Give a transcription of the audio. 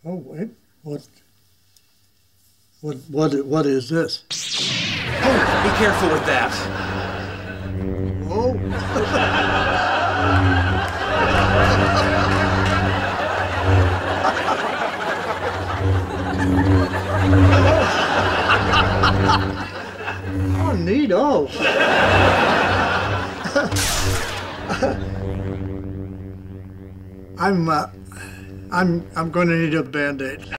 Oh, wait, what is this? Oh, be careful with that. Oh. Oh, neato. I'm going to need a Band-Aid.